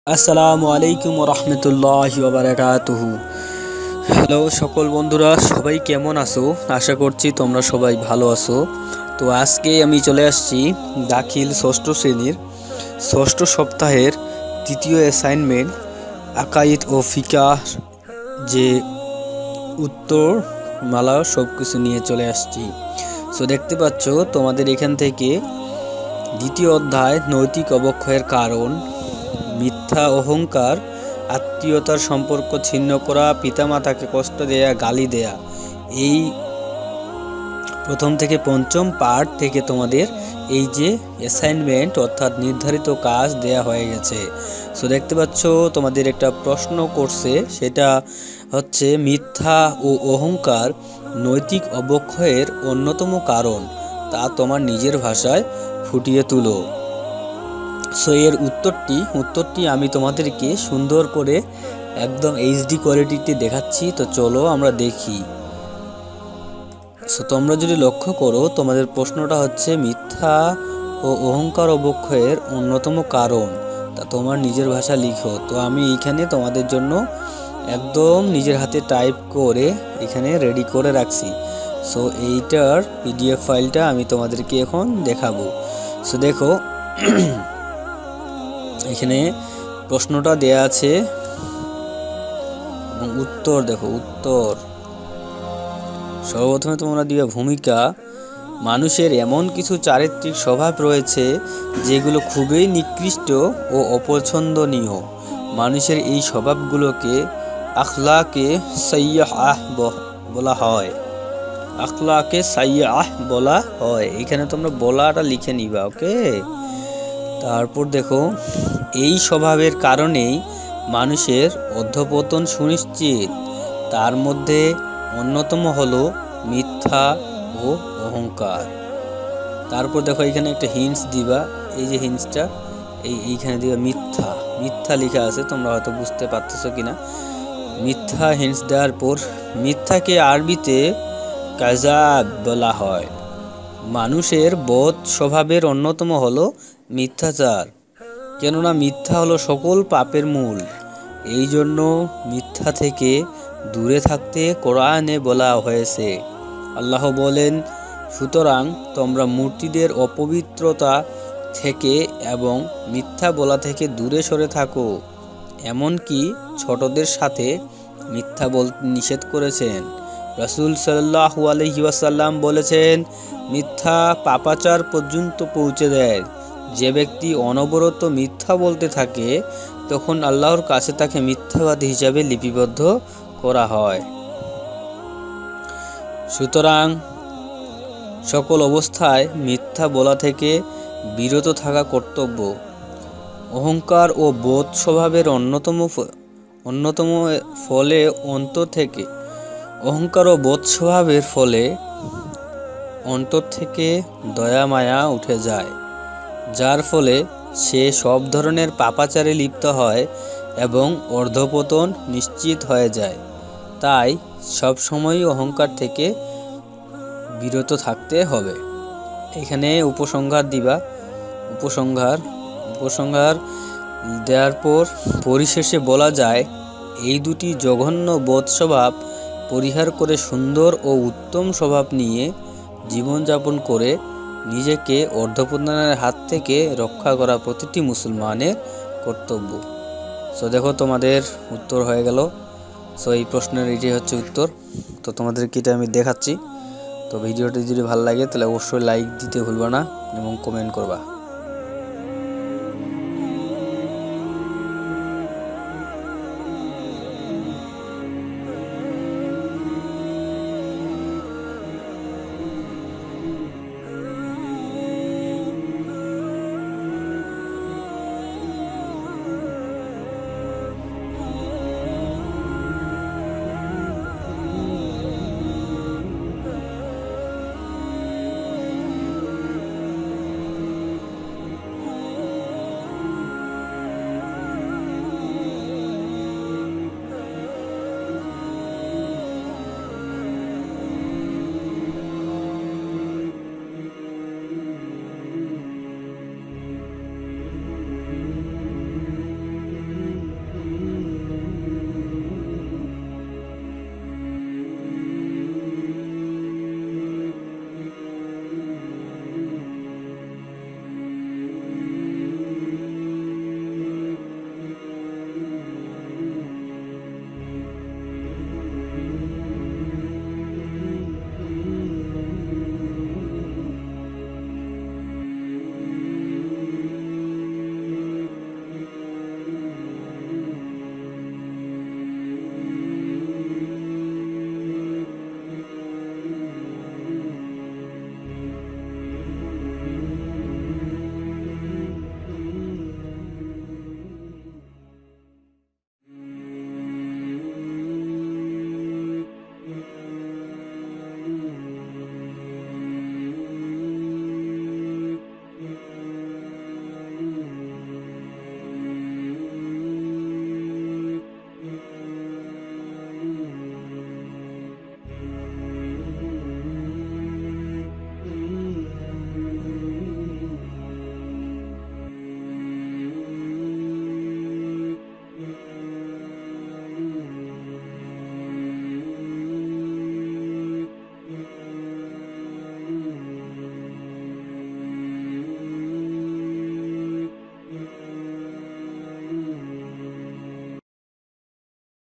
আসসালামু আলাইকুম রহমতুল্লাহি ওয়া বারাকাতুহু। হ্যালো সকল বন্ধুরা, সবাই কেমন আছো? আশা করছি তোমরা সবাই ভালো আছো। তো আজকে আমি চলে আসছি দাখিল ষষ্ঠ শ্রেণীর ষষ্ঠ সপ্তাহের তৃতীয় অ্যাসাইনমেন্ট আকাইদ ও ফিকাহ যে উত্তর মালা সব কিছু নিয়ে চলে আসছি। সো দেখতে পাচ্ছ তোমাদের এখান থেকে দ্বিতীয় অধ্যায় নৈতিক অবক্ষয়ের কারণ, মিথ্যা অহংকার, আত্মীয়তার সম্পর্ক ছিন্ন করা, পিতামাতাকে কষ্ট দেয়া, গালি দেয়া, এই প্রথম থেকে পঞ্চম পার্ট থেকে তোমাদের এই যে অ্যাসাইনমেন্ট অর্থাৎ নির্ধারিত কাজ দেয়া হয়ে গেছে। সো দেখতে পাচ্ছ তোমাদের একটা প্রশ্ন করছে, সেটা হচ্ছে মিথ্যা ও অহংকার নৈতিক অবক্ষয়ের অন্যতম কারণ, তা তোমার নিজের ভাষায় ফুটিয়ে তুলো। সো এর উত্তরটি আমি তোমাদেরকে সুন্দর করে একদম এইচডি কোয়ালিটিতে দেখাচ্ছি। তো চলো আমরা দেখি। সো তোমরা যদি লক্ষ্য করো, তোমাদের প্রশ্নটা হচ্ছে মিথ্যা ও অহংকার অবক্ষয়ের অন্যতম কারণ, তা তোমার নিজের ভাষা লিখো। তো আমি এইখানে তোমাদের জন্য একদম নিজের হাতে টাইপ করে এখানে রেডি করে রাখছি। সো এইটার পিডিএফ ফাইলটা আমি তোমাদেরকে এখন দেখাবো। সো দেখো এখানে প্রশ্নটা দেয়া আছে এবং উত্তর দেখো। উত্তর সর্বপ্রথমে তোমরা দিবে ভূমিকা। মানুষের এমন কিছু চারিত্রিক স্বভাব রয়েছে যেগুলো খুবই নিকৃষ্ট ও অপছন্দনীয়। মানুষের এই স্বভাবগুলোকে আখলাকে সাইয়্যাহ বলা হয়। আখলাকে সাইয়্যাহ বলা হয়। এখানে তোমরা বলাটা লিখে নিবা, ওকে। তারপর দেখো, এই স্বভাবের কারণেই মানুষের অধঃপতন সুনিশ্চিত। তার মধ্যে অন্যতম হলো মিথ্যা ও অহংকার। তারপর দেখো এখানে একটা হিন্টস দিবা, এই যে হিন্টসটা এইখানে দিবা মিথ্যা। মিথ্যা লেখা আছে, তোমরা হয়তো বুঝতে পারতেছো কিনা। মিথ্যা হিন্টস দেওয়ার পর মিথ্যাকে আরবিতে কাযাব বলা হয়। মানুষের বদ স্বভাবের অন্যতম হলো মিথ্যাচার, কেননা মিথ্যা হলো সকল পাপের মূল। এই জন্য মিথ্যা থেকে দূরে থাকতে কোরআনে বলা হয়েছে। আল্লাহ বলেন, সুতরাং তোমরা মূর্তিদের অপবিত্রতা থেকে এবং মিথ্যা বলা থেকে দূরে সরে থাকো। এমনকি ছোটদের সাথে মিথ্যা বলতে নিষেধ করেছেন। রাসূল সাল্লাল্লাহু আলাইহি ওয়াসাল্লাম বলেছেন, মিথ্যা পাপাচার পর্যন্ত পৌঁছে দেয়। যে ব্যক্তি অনবরত মিথ্যা বলতে থাকে, তখন আল্লাহর কাছে তাকে মিথ্যাবাদী হিসাবে লিপিবদ্ধ করা হয়। সুতরাং সকল অবস্থায় মিথ্যা বলা থেকে বিরত থাকা কর্তব্য। অহংকার ও বোধ স্বভাবের অন্যতম ফলে অন্তর থেকে দয়া মায়া উঠে যায়, যার ফলে সে সব ধরনের পাপাচারে লিপ্ত হয় এবং অধঃপতন নিশ্চিত হয়ে যায়। তাই সবসময়ই অহংকার থেকে বিরত থাকতে হবে। এখানে উপসংহার দিবা। উপসংহার দেওয়ার পর পরিশেষে বলা যায়, এই দুটি জঘন্য বোধ স্বভাব পরিহার করে সুন্দর ও উত্তম স্বভাব নিয়ে জীবনযাপন করে নিজেকে অধঃপতনের হাত থেকে রক্ষা করা প্রতিটি মুসলমানের কর্তব্য। সো দেখো তোমাদের উত্তর হয়ে গেল। সো এই প্রশ্নের এটাই হচ্ছে উত্তর। তো তোমাদেরকে এটা আমি দেখাচ্ছি। তো ভিডিওটি যদি ভালো লাগে তাহলে অবশ্যই লাইক দিতে ভুলবা না এবং কমেন্ট করবা।